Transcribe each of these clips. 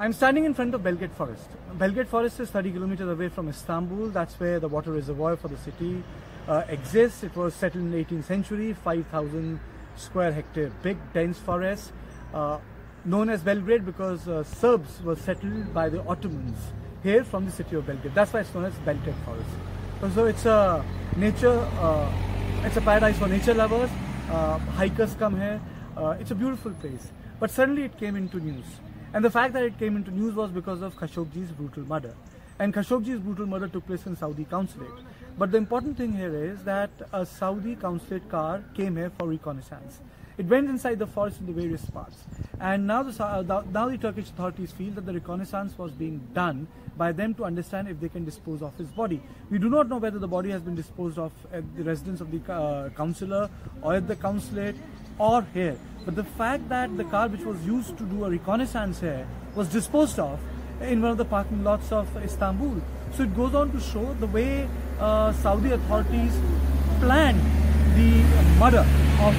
I'm standing in front of Belgrade Forest. Belgrade Forest is 30 kilometers away from Istanbul. That's where the water reservoir for the city exists. It was settled in the 18th century, 5,000 square hectare big dense forest, known as Belgrade because Serbs were settled by the Ottomans here from the city of Belgrade. That's why it's known as Belgrade Forest. So it's a nature, it's a paradise for nature lovers. Hikers come here. It's a beautiful place. But suddenly it came into news. And the fact that it came into news was because of Khashoggi's brutal murder. And Khashoggi's brutal murder took place in Saudi consulate. But the important thing here is that a Saudi consulate car came here for reconnaissance. It went inside the forest in the various parts. And now the Turkish authorities feel that the reconnaissance was being done by them to understand if they can dispose of his body. We do not know whether the body has been disposed of at the residence of the consular or at the consulate or here. But the fact that the car which was used to do a reconnaissance here was disposed of in one of the parking lots of Istanbul. So it goes on to show the way Saudi authorities planned the murder of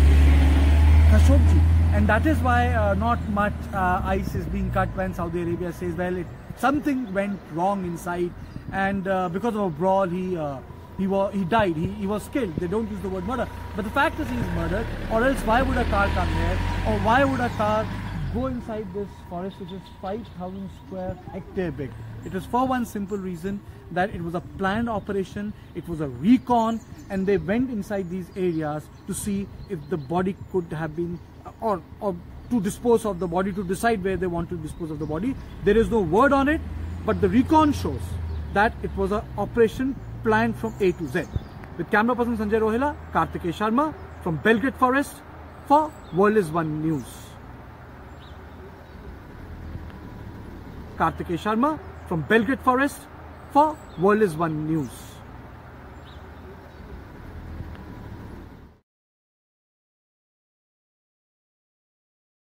Khashoggi. And that is why not much ice is being cut when Saudi Arabia says, well, something went wrong inside, and because of a brawl, he died, he was killed. They don't use the word murder. But the fact is he is murdered, or else why would a car come here? Or why would a car go inside this forest which is 5,000 square hectare big? It was for one simple reason, that it was a planned operation, it was a recon, and they went inside these areas to see if the body could have been, or to dispose of the body, to decide where they want to dispose of the body. There is no word on it, but the recon shows that it was an operation planned from A to Z. With camera person Sanjay Rohila, Kartikeya Sharma from Belgrade Forest for World is One News. Kartikeya Sharma from Belgrade Forest for World is One News.